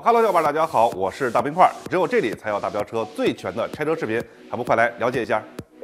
Hello， 小伙伴，大家好，我是大冰块，只有这里才有大飙车最全的拆车视频，还不快来了解一下？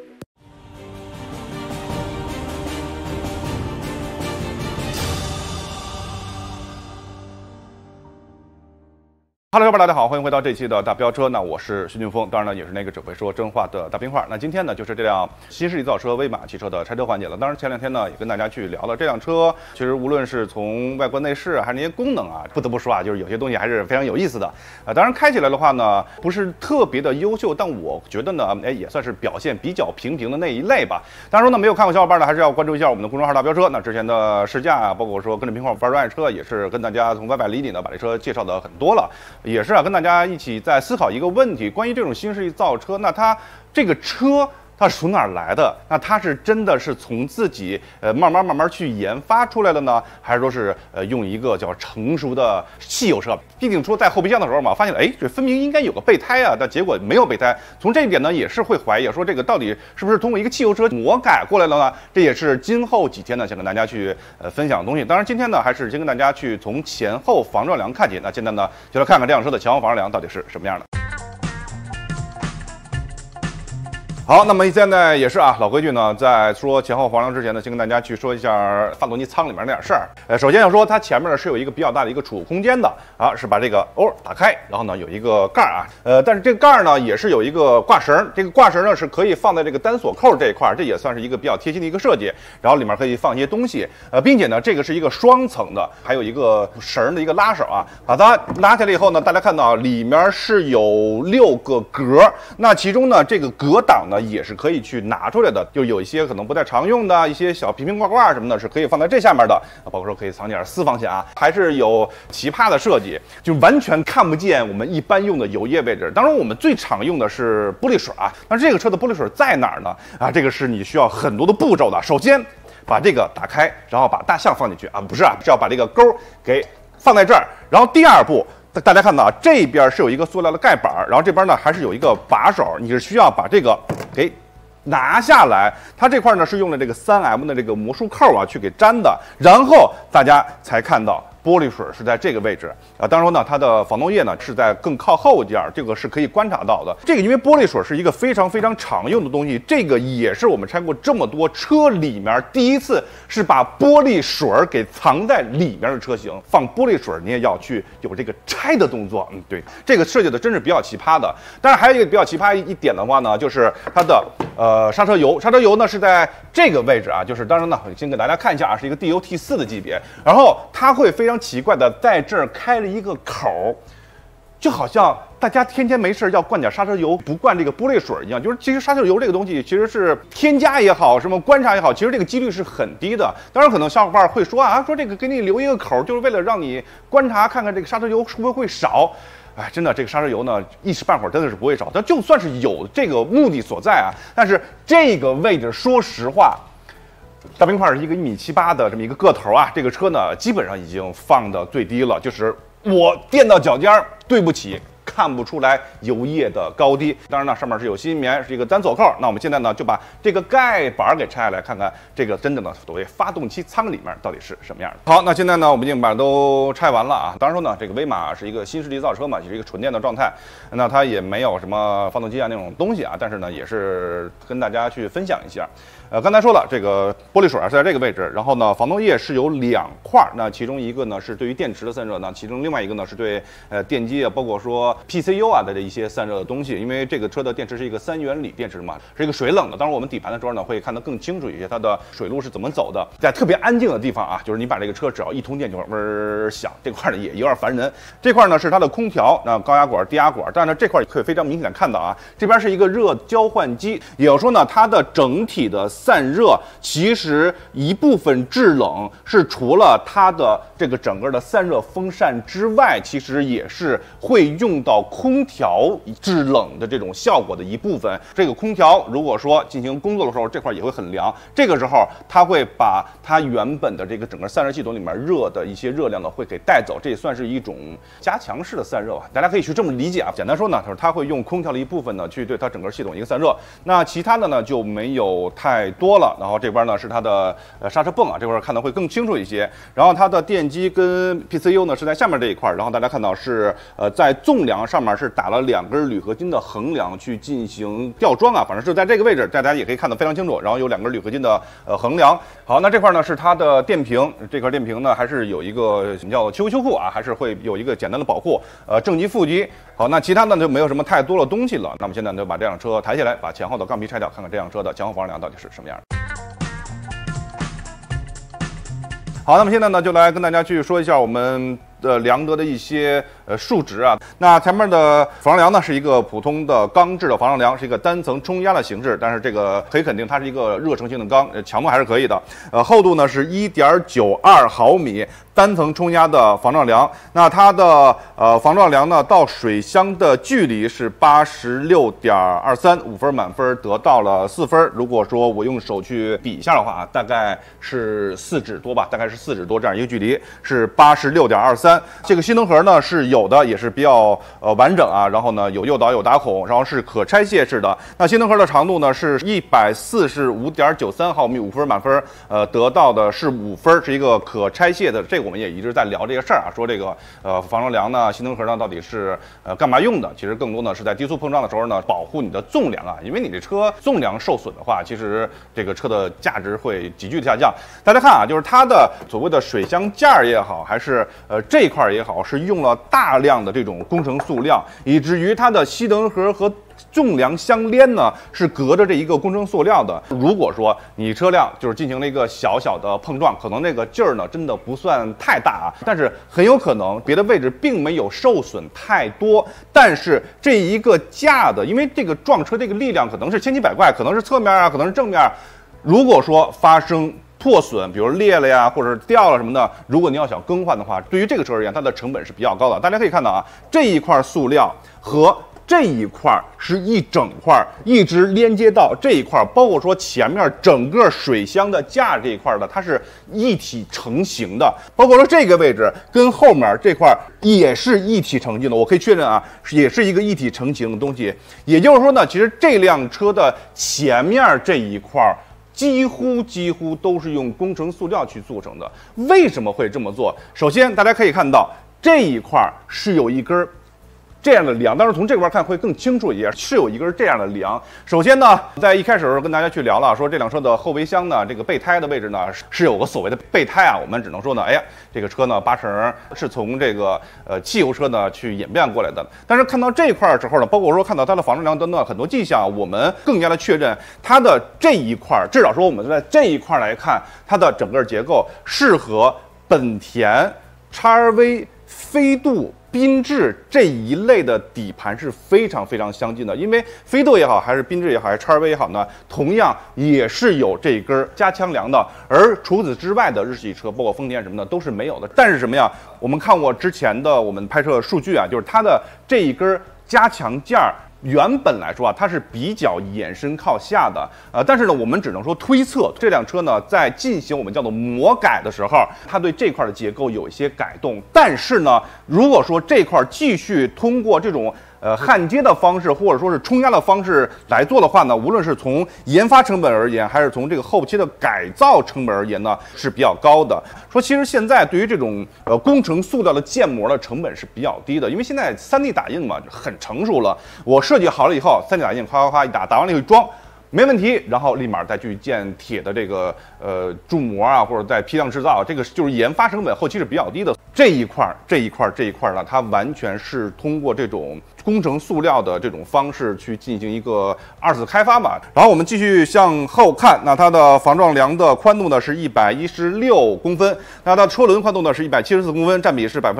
Hello， 小伙伴，大家好，欢迎回到这期的大飙车。那我是徐俊峰，当然呢，也是那个只会说真话的大冰块。那今天呢，就是这辆新势力造车威马汽车的拆车环节了。当然，前两天呢，也跟大家去聊了这辆车。其实无论是从外观内饰还是那些功能啊，不得不说啊，就是有些东西还是非常有意思的。当然开起来的话呢，不是特别的优秀，但我觉得呢，也算是表现比较平平的那一类吧。当然说呢，没有看过小伙伴呢，还是要关注一下我们的公众号大飙车。那之前的试驾啊，包括说跟着冰块玩热爱车，也是跟大家从歪歪里里呢把这车介绍的很多了。 也是啊，跟大家一起在思考一个问题，关于这种新势力造车，那它这个车它是从哪儿来的？那它是真的是从自己慢慢去研发出来的呢，还是说是用一个叫成熟的汽油车？毕竟说在后备箱的时候嘛，发现哎，这分明应该有个备胎啊，但结果没有备胎。从这一点呢，也是会怀疑说这个到底是不是通过一个汽油车魔改过来了呢？这也是今后几天呢想跟大家去分享的东西。当然今天呢还是先跟大家去从前后防撞梁看起。那现在呢就来看看这辆车的前后防撞梁到底是什么样的。 好，那么现在也是啊，老规矩呢，在说前后防撞之前呢，先跟大家去说一下发动机舱里面那点事儿。首先要说它前面呢是有一个比较大的一个储物空间的啊，是把这个打开，然后呢有一个盖儿啊，但是这个盖儿呢也是有一个挂绳，这个挂绳呢是可以放在这个单锁扣这一块，这也算是一个比较贴心的一个设计。然后里面可以放一些东西，并且呢这个是一个双层的，还有一个绳的一个拉手啊，把它拉下来以后呢，大家看到里面是有6个格，那其中呢这个格挡呢。 也是可以去拿出来的，就有一些可能不太常用的一些小瓶瓶罐罐什么的，是可以放在这下面的，包括说可以藏点私房钱啊，还是有奇葩的设计，就完全看不见我们一般用的油液位置。当然，我们最常用的是玻璃水啊，但是这个车的玻璃水在哪儿呢？啊，这个是你需要很多的步骤的。首先把这个打开，然后把大象放进去啊，不是啊，是要把这个钩给放在这儿，然后第二步。 大家看到啊，这边是有一个塑料的盖板，然后这边呢还是有一个把手，你是需要把这个给拿下来。它这块呢是用了这个3M 的这个魔术扣啊去给粘的，然后大家才看到。 玻璃水是在这个位置啊，当然呢，它的防冻液呢是在更靠后一点，这个是可以观察到的。这个因为玻璃水是一个非常常用的东西，这个也是我们拆过这么多车里面第一次是把玻璃水给藏在里面的车型。放玻璃水你也要去有这个拆的动作，对，这个设计的真是比较奇葩的。当然还有一个比较奇葩一点的话呢，就是它的刹车油，刹车油呢是在这个位置啊，就是当然呢，先给大家看一下啊，是一个 DOT4的级别，然后它会非常奇怪的在这儿开了一个口，就好像大家天天没事要灌点刹车油，不灌这个玻璃水一样。就是其实刹车油这个东西其实是添加也好，什么观察也好，其实这个几率是很低的。当然，可能小伙伴会说啊，说这个给你留一个口，就是为了让你观察看看这个刹车油会不会少。 哎，真的，这个刹车油呢，一时半会儿真的是不会少。但就算是有这个目的所在啊，但是这个位置，说实话。 大冰块是一个1.78米的这么一个个头啊，这个车呢基本上已经放的最低了，就是我垫到脚尖儿，对不起，看不出来油液的高低。当然呢，上面是有吸音棉，是一个单锁扣。那我们现在呢就把这个盖板给拆下来，看看这个真正的所谓发动机舱里面到底是什么样的。好，那现在呢我们已经把都拆完了啊。当然说呢，这个威马是一个新势力造车嘛，也是一个纯电的状态，那它也没有什么发动机啊那种东西啊，但是呢也是跟大家去分享一下。 刚才说了，这个玻璃水是在这个位置，然后呢，防冻液是有2块，那其中一个呢是对于电池的散热，那其中另外一个呢是对电机啊，包括说 PCU 啊的这一些散热的东西。因为这个车的电池是一个3元锂电池嘛，是一个水冷的。当然我们底盘的时候呢会看得更清楚一些，它的水路是怎么走的。在特别安静的地方啊，就是你把这个车只要一通电就会嗡儿响，这块呢也有点烦人。这块呢是它的空调，那高压管、低压管，但是这块可以非常明显看到啊，这边是一个热交换机，也就是说呢，它的整体的 散热其实一部分制冷是除了它的这个整个的散热风扇之外，其实也是会用到到空调制冷的这种效果的一部分。这个空调如果说进行工作的时候，这块也会很凉，这个时候它会把它原本的这个整个散热系统里面热的一些热量呢会给带走，这也算是一种加强式的散热吧，大家可以去这么理解啊。简单说呢，它会用空调的一部分呢去对它整个系统一个散热，那其他的呢就没有太多了。然后这边呢是它的刹车泵啊，这块看的会更清楚一些。然后它的电机跟 PCU 呢是在下面这一块，然后大家看到是在纵梁上面是打了2根铝合金的横梁去进行吊装啊，反正是在这个位置，大家也可以看得非常清楚。然后有2根铝合金的横梁。好，那这块呢是它的电瓶，这块电瓶呢还是有一个什么叫做秋裤啊，还是会有一个简单的保护，正极负极。好，那其他呢就没有什么太多的东西了。那么现在呢就把这辆车抬起来，把前后的钢皮拆掉，看看这辆车的前后防撞梁到底是什么样的。好，那么现在呢就来跟大家去说一下我们梁德的一些数值啊。那前面的防撞梁呢是一个普通的钢制的防撞梁，是一个单层冲压的形式，但是这个可以肯定它是一个热成型的钢，强度还是可以的。厚度呢是 1.92 毫米。单层冲压的防撞梁，那它的防撞梁呢到水箱的距离是 86.23，5分满分得到了4分。如果说我用手去比一下的话，大概是4指多吧，大概是4指多这样一个距离，是 86.23。这个吸能盒呢是有的，也是比较完整啊，然后呢有诱导有打孔，然后是可拆卸式的。那吸能盒的长度呢是 145.93 毫米，5分满分得到的是5分，是一个可拆卸的。这个我们也一直在聊这个事儿啊，说这个防撞梁呢、吸能盒呢到底是干嘛用的？其实更多呢是在低速碰撞的时候呢，保护你的纵梁啊，因为你这车纵梁受损的话，其实这个车的价值会急剧的下降。大家看啊，就是它的所谓的水箱架也好，还是这一块也好，是用了大量的这种工程塑料，以至于它的吸能盒和纵梁相连呢是隔着这一个工程塑料的。如果说你车辆就是进行了一个小小的碰撞，可能那个劲儿呢真的不算太大啊，但是很有可能别的位置并没有受损太多，但是这一个架的，因为这个撞车这个力量可能是千奇百怪，可能是侧面啊，可能是正面，如果说发生破损，比如裂了呀，或者掉了什么的，如果你要想更换的话，对于这个车而言，它的成本是比较高的。大家可以看到啊，这一块塑料和这一块是一整块一直连接到这一块，包括说前面整个水箱的架这一块的，它是一体成型的，包括说这个位置跟后面这块也是一体成型的。我可以确认啊，也是一个一体成型的东西。也就是说呢，其实这辆车的前面这一块几乎都是用工程塑料去做成的。为什么会这么做？首先大家可以看到这一块是有一根这样的梁，当然从这块看会更清楚一些，是有一根这样的梁。首先呢，在一开始的时候跟大家去聊了，说这辆车的后备箱呢，这个备胎的位置呢是有个所谓的备胎啊，我们只能说呢，哎呀，这个车呢8成是从这个汽油车呢去演变过来的。但是看到这块之后呢，包括说看到它的防撞梁等等很多迹象，我们更加的确认它的这一块，至少说我们在这一块来看，它的整个结构是和本田、XRV、飞度、缤智这一类的底盘是非常相近的，因为飞度也好，还是缤智也好，还是XRV也好呢，同样也是有这一根加强梁的。而除此之外的日系车，包括丰田什么的都是没有的。但是什么呀？我们看过之前的我们拍摄数据啊，就是它的这一根加强件原本来说啊，它是比较延伸靠下的，但是呢，我们只能说推测这辆车呢，在进行我们叫做魔改的时候，它对这块的结构有一些改动。但是呢，如果说这块继续通过这种焊接的方式，或者说是冲压的方式来做的话呢，无论是从研发成本而言，还是从这个后期的改造成本而言呢，是比较高的。说其实现在对于这种工程塑料的建模的成本是比较低的，因为现在3D 打印嘛很成熟了，我设计好了以后，3D 打印夸一打完了以后装。没问题，然后立马再去建铁的这个铸模啊，或者再批量制造，这个就是研发成本后期是比较低的。这一块呢，它完全是通过这种工程塑料的这种方式去进行一个2次开发吧。然后我们继续向后看，那它的防撞梁的宽度呢是116公分，那它的车轮宽度呢是174公分，占比是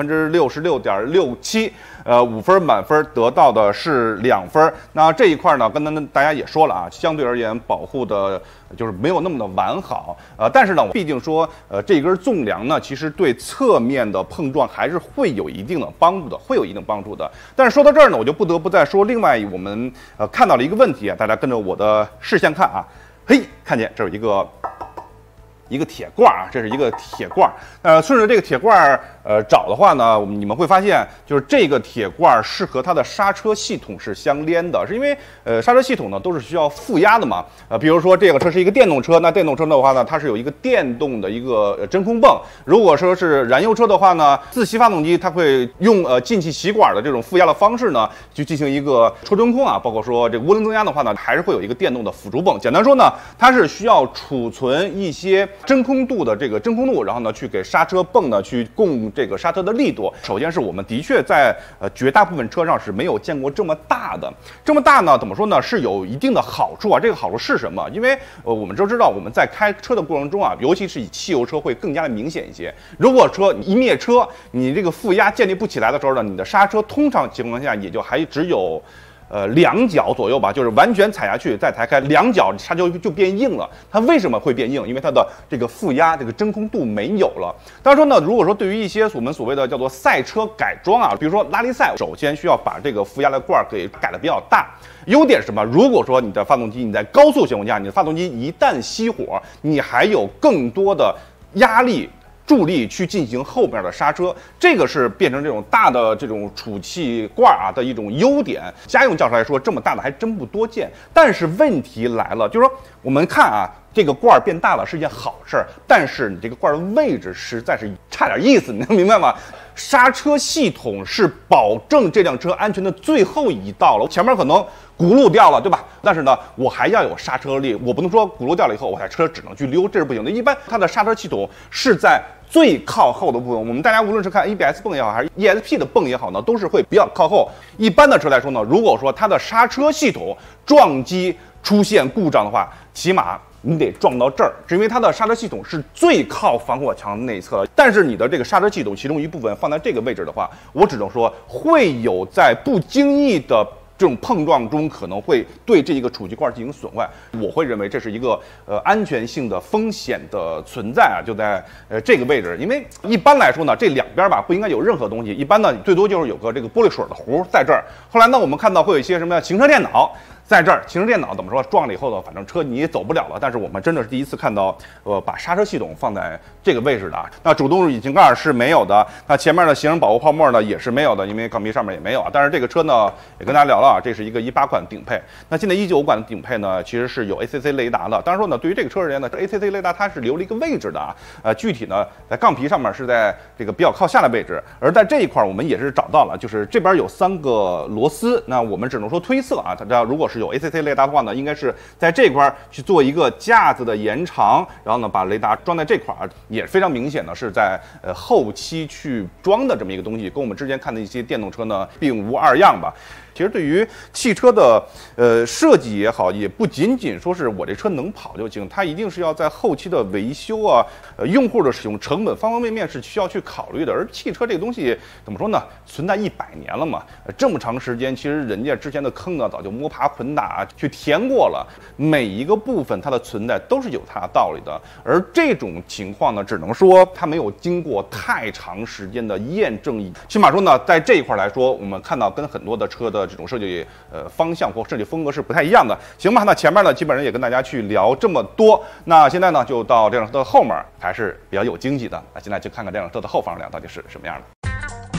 66.67%。5分满分得到的是2分。那这一块呢，跟大家也说了啊，相对而言保护的就是没有那么的完好。但是呢，毕竟说这根纵梁呢，其实对侧面的碰撞还是会有一定的帮助的，会有一定帮助的。但是说到这儿呢，我就不得不再说另外我们看到了一个问题啊，大家跟着我的视线看啊，嘿，看见这有一个铁罐啊，这是一个铁罐。顺着这个铁罐找的话呢，你们会发现，就是这个铁罐是和它的刹车系统是相连的，是因为刹车系统呢都是需要负压的嘛。比如说这个车是一个电动车，那电动车的话呢，它是有一个电动的一个真空泵。如果说是燃油车的话呢，自吸发动机它会用进气歧管的这种负压的方式呢，去进行一个抽真空啊，包括说这个涡轮增压的话呢，还是会有一个电动的辅助泵。简单说呢，它是需要储存一些真空度的这个真空度，然后呢去给刹车泵呢去供这个刹车的力度。首先是我们的确在绝大部分车上是没有见过这么大的，这么大呢怎么说呢，是有一定的好处啊。这个好处是什么？因为我们都知道我们在开车的过程中啊，尤其是以汽油车会更加的明显一些。如果车一灭车，你这个负压建立不起来的时候呢，你的刹车通常情况下也就还只有2脚左右吧，就是完全踩下去再抬开2脚，刹车就变硬了。它为什么会变硬？因为它的这个负压这个真空度没有了。当然说呢，如果说对于一些我们所谓的叫做赛车改装啊，比如说拉力赛，首先需要把这个负压的罐给改得比较大。优点是什么？如果说你的发动机你在高速情况下，你的发动机一旦熄火，你还有更多的压力助力去进行后边的刹车，这个是变成这种大的这种储气罐啊的一种优点。家用轿车来说，这么大的还真不多见。但是问题来了，就是说我们看啊，这个罐变大了是件好事儿，但是你这个罐的位置实在是差点意思，你能明白吗？刹车系统是保证这辆车安全的最后一道了，前面可能轱辘掉了，对吧？但是呢，我还要有刹车力，我不能说轱辘掉了以后，我台车只能去溜，这是不行的。一般它的刹车系统是在最靠后的部分，我们大家无论是看 ABS 泵也好，还是 ESP 的泵也好呢，都是会比较靠后。一般的车来说呢，如果说它的刹车系统撞击出现故障的话，起码你得撞到这儿，是因为它的刹车系统是最靠防火墙内侧的。但是你的这个刹车系统其中一部分放在这个位置的话，我只能说会有在不经意的这种碰撞中可能会对这一个储气罐进行损坏。我会认为这是一个安全性的风险的存在啊，就在这个位置。因为一般来说呢，这两边吧不应该有任何东西，一般呢最多就是有个这个玻璃水的壶在这儿。后来呢，我们看到会有一些什么行车电脑在这儿，行车电脑怎么说？撞了以后呢，反正车你也走不了了。但是我们真的是第一次看到，把刹车系统放在这个位置的啊。那主动引擎盖是没有的，那前面的行人保护泡沫呢也是没有的，因为钢皮上面也没有啊。但是这个车呢，也跟大家聊了啊，这是一个18款顶配。那现在19款的顶配呢，其实是有 ACC 雷达的。当然说呢，对于这个车而言呢，这 ACC 雷达它是留了一个位置的啊。具体呢，在杠皮上面是在这个比较靠下的位置，而在这一块我们也是找到了，就是这边有3个螺丝。那我们只能说推测啊，它如果是有 ACC 雷达的话呢，应该是在这块去做一个架子的延长，然后呢把雷达装在这块，也非常明显的是在后期去装的这么一个东西，跟我们之前看的一些电动车呢并无二样吧。其实对于汽车的设计也好，也不仅仅说是我这车能跑就行，它一定是要在后期的维修啊，用户的使用成本方方面面是需要去考虑的。而汽车这个东西怎么说呢，存在100年了嘛，这么长时间，其实人家之前的坑呢早就摸爬滚打去填过了，每一个部分它的存在都是有它的道理的。而这种情况呢，只能说它没有经过太长时间的验证，起码说呢，在这一块来说，我们看到跟很多的车的这种设计方向或设计风格是不太一样的，行吧？那前面呢，基本上也跟大家去聊这么多。那现在呢，就到这辆车的后面还是比较有惊喜的。那现在去看看这辆车的后防梁到底是什么样的。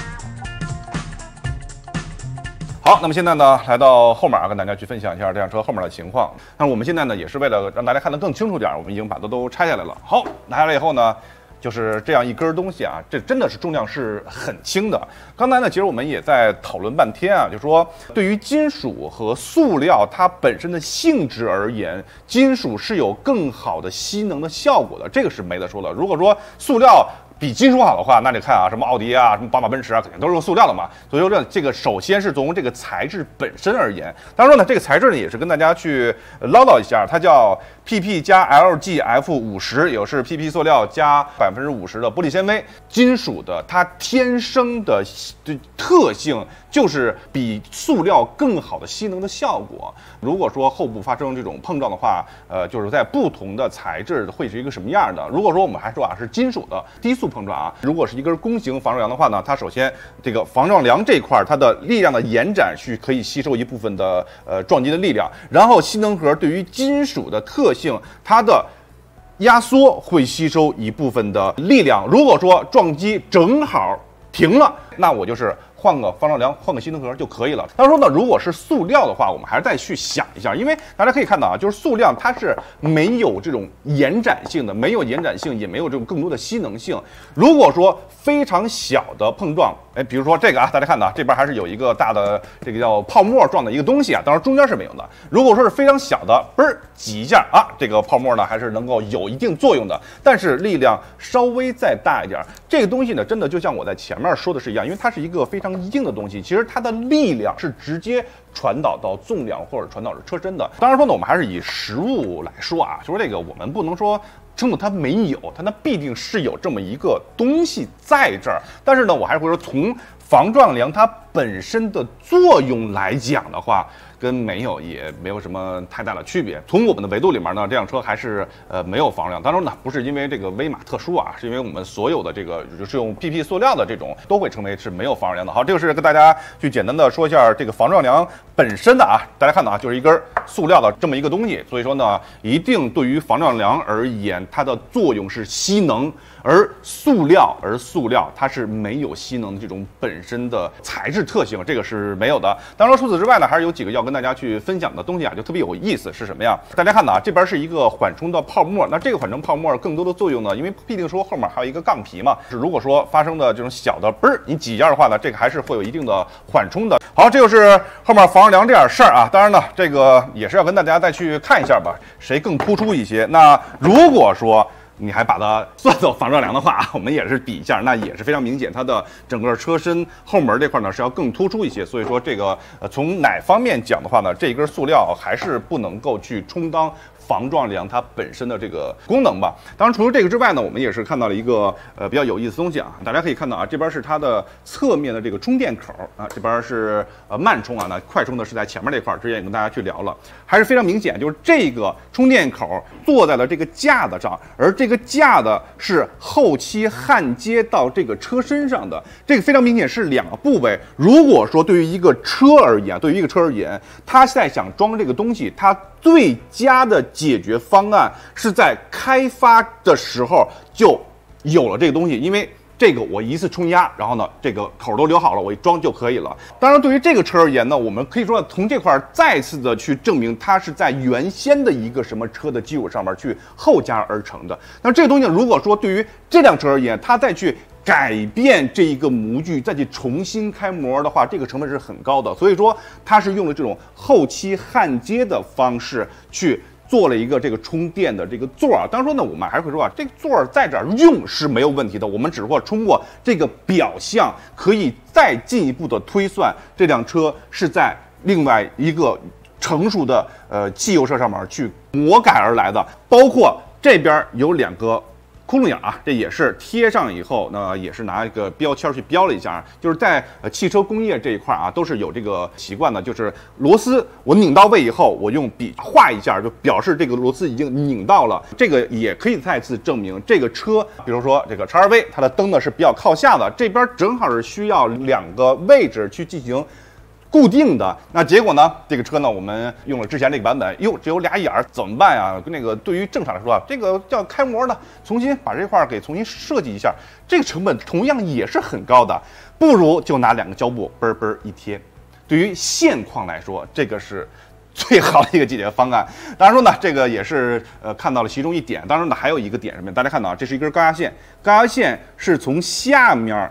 好，那么现在呢，来到后面跟大家去分享一下这辆车后面的情况。那我们现在呢，也是为了让大家看得更清楚点，我们已经把它都拆下来了。好，拿下来以后呢，就是这样一根东西啊，这真的是重量是很轻的。刚才呢，其实我们也在讨论半天啊，就说对于金属和塑料它本身的性质而言，金属是有更好的吸能的效果的，这个是没得说的。如果说塑料比金属好的话，那你看啊，什么奥迪啊，什么宝马、奔驰啊，肯定都是用塑料的嘛。所以说这个首先是从这个材质本身而言，当然说呢，这个材质呢也是跟大家去唠叨一下，它叫 PP 加 LGF50，也就是 PP 塑料加50%的玻璃纤维，金属的它天生的特性就是比塑料更好的吸能的效果。如果说后部发生这种碰撞的话，就是在不同的材质会是一个什么样的？如果说我们还说啊是金属的低速碰撞啊，如果是一根弓形防撞梁的话呢，它首先这个防撞梁这块它的力量的延展是可以吸收一部分的撞击的力量，然后吸能盒对于金属的特性，它的压缩会吸收一部分的力量。如果说撞击正好停了，那我就是换个防撞梁，换个吸能盒就可以了。当然说呢，如果是塑料的话，我们还是再去想一下，因为大家可以看到啊，就是塑料它是没有这种延展性的，没有延展性，也没有这种更多的吸能性。如果说非常小的碰撞，比如说这个啊，大家看到这边还是有一个大的这个叫泡沫状的一个东西啊，当然中间是没有的。如果说是非常小的，嘣儿挤一下啊，这个泡沫呢还是能够有一定作用的，但是力量稍微再大一点，这个东西呢，真的就像我在前面说的是一样，因为它是一个非常硬的东西，其实它的力量是直接传导到纵梁或者传导至车身的。当然说呢，我们还是以实物来说啊，就说这个我们不能说称作它没有，它那必定是有这么一个东西在这儿。但是呢，我还是会说，从防撞梁它本身的作用来讲的话，跟没有也没有什么太大的区别。从我们的维度里面呢，这辆车还是没有防撞梁。当然呢，不是因为这个威马特殊啊，是因为我们所有的这个是用 PP 塑料的这种都会称为是没有防撞梁的。好，这个是跟大家去简单的说一下这个防撞梁本身的啊，大家看到啊，就是一根塑料的这么一个东西。所以说呢，一定对于防撞梁而言，它的作用是吸能，而塑料它是没有吸能的这种本身的材质特性，这个是没有的。当然除此之外呢，还是有几个要跟大家去分享的东西啊，就特别有意思是什么呀？大家看到啊，这边是一个缓冲的泡沫，那这个缓冲泡沫更多的作用呢，因为必定说后面还有一个杠皮嘛，是如果说发生的这种小的嘣儿你挤一下的话呢，这个还是会有一定的缓冲的。好，这就是后面防撞梁这点事儿啊。当然呢，这个也是要跟大家再去看一下吧，谁更突出一些。那如果说你还把它算作防撞梁的话，我们也是比一下，那也是非常明显，它的整个车身后门这块呢是要更突出一些。所以说这个从哪方面讲的话呢，这一根塑料还是不能够去充当防撞梁它本身的这个功能吧。当然除了这个之外呢，我们也是看到了一个比较有意思的东西啊。大家可以看到啊，这边是它的侧面的这个充电口啊，这边是慢充啊，那快充的是在前面这块，之前也跟大家去聊了，还是非常明显，就是这个充电口坐在了这个架子上，而这个架子是后期焊接到这个车身上的，这个非常明显是两个部位。如果说对于一个车而言，它现在想装这个东西，它最佳的解决方案是在开发的时候就有了这个东西，因为这个我一次冲压，然后呢这个口都留好了，我一装就可以了。当然对于这个车而言呢，我们可以说从这块再次的去证明它是在原先的一个什么车的基础上面去后加而成的。那这个东西如果说对于这辆车而言，它再去改变这一个模具，再去重新开模的话，这个成本是很高的。所以说它是用了这种后期焊接的方式去做了一个这个充电的这个座啊。当然说呢，我们还是会说啊，这个座在这儿用是没有问题的，我们只不过通过这个表象可以再进一步的推算这辆车是在另外一个成熟的汽油车上面去魔改而来的。包括这边有两个窟窿眼啊，这也是贴上以后，那也是拿一个标签去标了一下，就是在汽车工业这一块啊，都是有这个习惯的，就是螺丝我拧到位以后，我用笔画一下，就表示这个螺丝已经拧到了。这个也可以再次证明这个车，比如说这个 XRV， 它的灯呢是比较靠下的，这边正好是需要两个位置去进行固定的。那结果呢，这个车呢我们用了之前这个版本，哟，只有俩眼儿，怎么办呀？那个对于正常来说啊，这个叫开模的，重新把这块给重新设计一下，这个成本同样也是很高的，不如就拿两个胶布嘣嘣一贴。对于现况来说，这个是最好的一个解决方案。当然说呢，这个也是看到了其中一点。当然呢，还有一个点什么？大家看到啊，这是一根高压线，高压线是从下面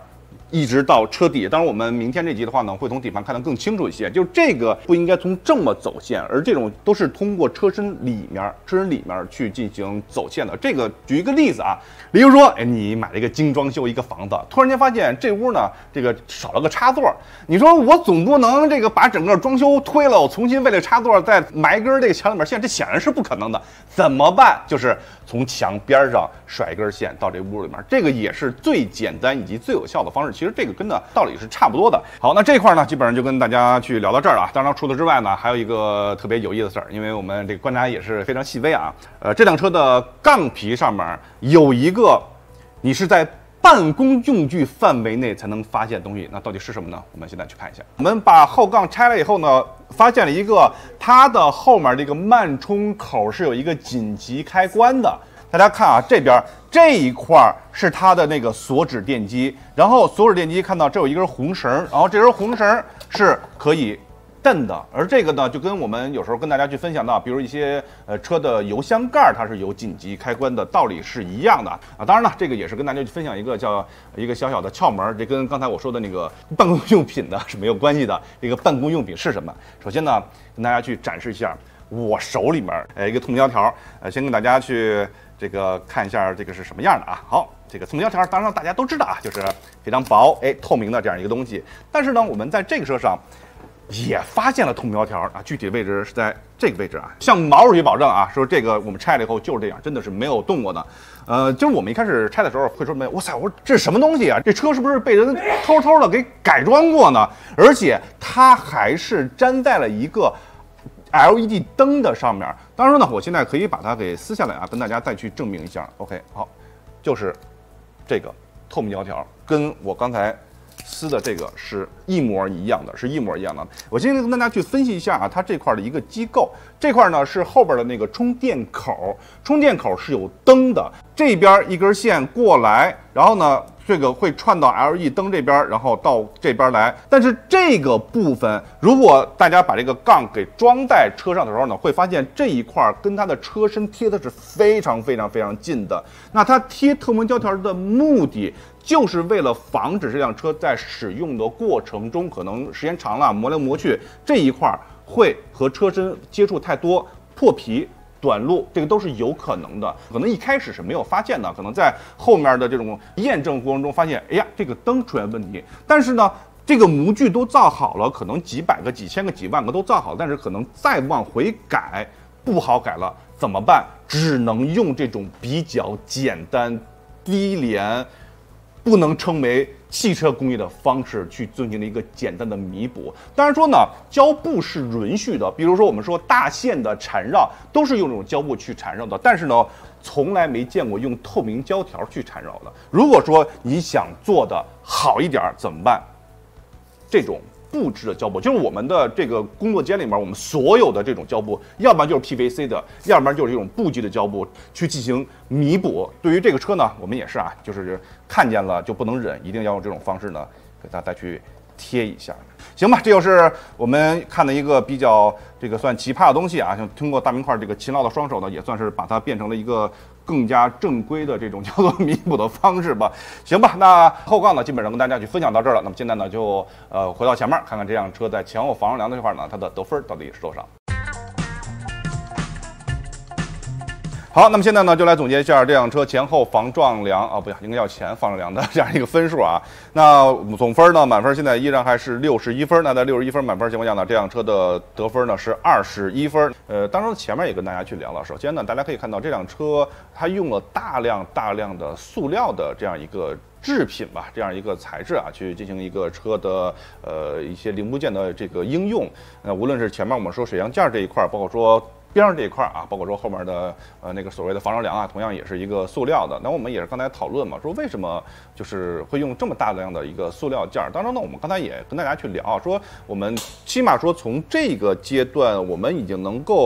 一直到车底。当然，我们明天这集的话呢，会从底盘看得更清楚一些。就这个不应该从这么走线，而这种都是通过车身里面去进行走线的。这个举一个例子啊，比如说，哎，你买了一个精装修一个房子，突然间发现这屋呢，这个少了个插座，你说我总不能这个把整个装修推了，我重新为了插座再埋一根这个墙里面线，这显然是不可能的。怎么办？就是从墙边上甩一根线到这屋里面，这个也是最简单以及最有效的方式。其实这个跟的道理是差不多的。好，那这块呢，基本上就跟大家去聊到这儿了。当然，除此之外呢，还有一个特别有意思的事儿，因为我们这个观察也是非常细微啊。这辆车的杠皮上面有一个，你是在办公用具范围内才能发现东西，那到底是什么呢？我们现在去看一下。我们把后杠拆了以后呢，发现了一个它的后面这个慢充口是有一个紧急开关的。大家看啊，这边这一块是它的那个锁止电机，然后锁止电机看到这有一根红绳，然后这根红绳是可以蹬的，而这个呢，就跟我们有时候跟大家去分享到，比如一些车的油箱盖它是有紧急开关的道理是一样的啊。当然了，这个也是跟大家去分享一个叫一个小小的窍门，这跟刚才我说的那个办公用品的是没有关系的。这个办公用品是什么？首先呢，跟大家去展示一下我手里面一个透明胶条，先跟大家去这个看一下这个是什么样的啊。好，这个透明胶条当然大家都知道啊，就是非常薄透明的这样一个东西。但是呢，我们在这个车上也发现了透明胶条啊，具体的位置是在这个位置啊，向毛主席保证啊，说这个我们拆了以后就是这样，真的是没有动过的。就是我们一开始拆的时候会说没有，哇塞，我说这是什么东西啊？这车是不是被人偷偷的给改装过呢？而且它还是粘在了一个LED 灯的上面。当然呢，我现在可以把它给撕下来啊，跟大家再去证明一下。OK， 好，就是这个透明胶条，跟我刚才撕的这个是一模一样的，我今天跟大家去分析一下啊，它这块的一个机构，这块呢是后边的那个充电口，充电口是有灯的，这边一根线过来，然后呢这个会串到 LED 灯这边，然后到这边来。但是这个部分，如果大家把这个杠给装在车上的时候呢，会发现这一块跟它的车身贴的是非常近的。那它贴透明胶条的目的，就是为了防止这辆车在使用的过程中，可能时间长了磨来磨去，这一块会和车身接触太多，破皮短路，这个都是有可能的。可能一开始是没有发现的，可能在后面的这种验证过程中发现，哎呀，这个灯出现问题。但是呢，这个模具都造好了，可能几百个、几千个、几万个都造好了，但是可能再往回改不好改了，怎么办？只能用这种比较简单、低廉，不能称为汽车工业的方式去进行了一个简单的弥补。当然说呢，胶布是允许的，比如说我们说大线的缠绕都是用这种胶布去缠绕的，但是呢，从来没见过用透明胶条去缠绕的。如果说你想做的好一点，怎么办？这种布制的胶布，就是我们的这个工作间里面，我们所有的这种胶布，要不然就是 PVC 的，要不然就是这种布基的胶布去进行弥补。对于这个车呢，我们也是啊，就是看见了就不能忍，一定要用这种方式呢，给它再去贴一下。行吧，这就是我们看的一个比较这个算奇葩的东西啊，像通过大明块这个勤劳的双手呢，也算是把它变成了一个更加正规的这种叫做弥补的方式吧。行吧，那后杠呢基本上跟大家去分享到这儿了。那么现在呢就回到前面看看这辆车在前后防撞梁的这块呢，它的得分到底是多少。好，那么现在呢，就来总结一下这辆车前后防撞梁啊，不应该叫前防撞梁的这样一个分数啊。那总分呢，满分现在依然还是61分。那在61分满分情况下呢，这辆车的得分呢是21分。当然前面也跟大家去聊了。首先呢，大家可以看到这辆车它用了大量的塑料的这样一个制品吧，这样一个材质啊，去进行一个车的一些零部件的这个应用。无论是前面我们说水箱件这一块，包括说边上这一块啊，包括说后面的那个所谓的防撞梁啊，同样也是一个塑料的。那我们也是刚才讨论嘛，说为什么就是会用这么大量的一个塑料件儿？当然呢，我们刚才也跟大家去聊，说我们起码说从这个阶段，我们已经能够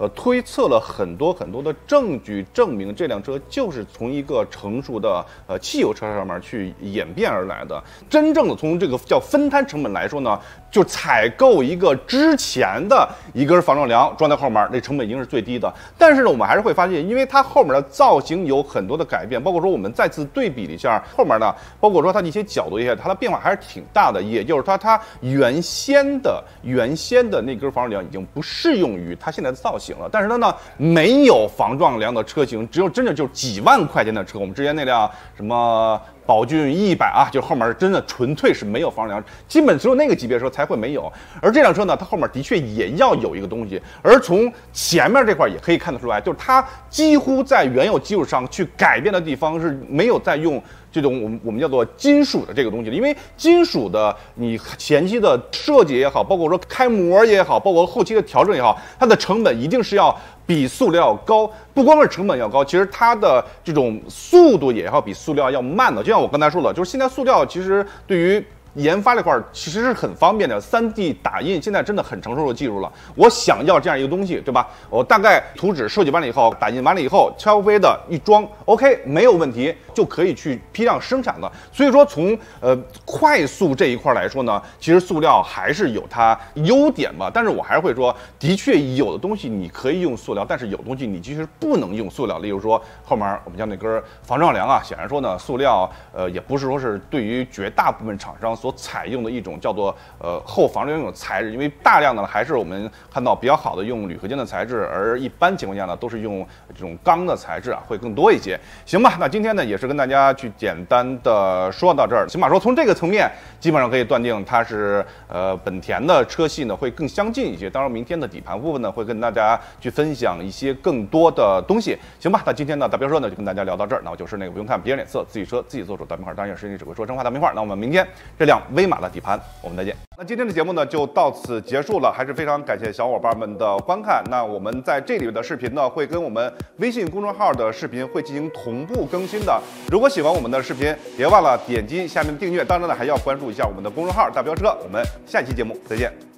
推测了很多的证据，证明这辆车就是从一个成熟的汽油车上面去演变而来的。真正的从这个叫分摊成本来说呢，就采购一个之前的一根防撞梁装在后面，那成本已经是最低的。但是呢，我们还是会发现，因为它后面的造型有很多的改变，包括说我们再次对比了一下后面呢，包括说它的一些角度，它的变化还是挺大的。也就是说，它原先的那根防撞梁已经不适用于它现在的造型了。但是它呢，没有防撞梁的车型，只有真的就几万块钱的车。我们之前那辆什么宝骏100啊，就后面真的纯粹是没有防撞梁，基本只有那个级别车才会没有。而这辆车呢，它后面的确也要有一个东西，而从前面这块也可以看得出来，就是它几乎在原有基础上去改变的地方是没有再用这种我们叫做金属的这个东西的。因为金属的你前期的设计也好，包括说开模也好，包括后期的调整也好，它的成本一定是要比塑料要高。不光是成本要高，其实它的这种速度也要比塑料要慢的。就像我刚才说的，就是现在塑料其实对于研发这块其实是很方便的，3D 打印现在真的很成熟的技术了。我想要这样一个东西，对吧？我大概图纸设计完了以后，打印完了以后，悄微的一装 ，OK， 没有问题，就可以去批量生产的。所以说从快速这一块来说呢，其实塑料还是有它优点吧。但是我还是会说，的确有的东西你可以用塑料，但是有东西你其实不能用塑料。例如说后面我们讲那根防撞梁啊，显然说呢，塑料也不是说是对于绝大部分厂商所采用的一种叫做后防撞用的材质，因为大量的还是我们看到比较好的用铝合金的材质，而一般情况下呢都是用这种钢的材质啊，会更多一些。行吧，那今天呢也是跟大家去简单的说到这儿。起码说从这个层面，基本上可以断定它是本田的车系呢会更相近一些。当然，明天的底盘部分呢会跟大家去分享一些更多的东西。行吧，那今天呢大彪说呢就跟大家聊到这儿。那我就是那个不用看别人脸色，自己车自己做主大明话，当然也是你只会说真话大明话。那我们明天这辆威马的底盘，我们再见。那今天的节目呢就到此结束了，还是非常感谢小伙伴们的观看。那我们在这里的视频呢会跟我们微信公众号的视频会进行同步更新的。如果喜欢我们的视频，别忘了点击下面订阅，当然呢还要关注一下我们的公众号大飙车。我们下期节目再见。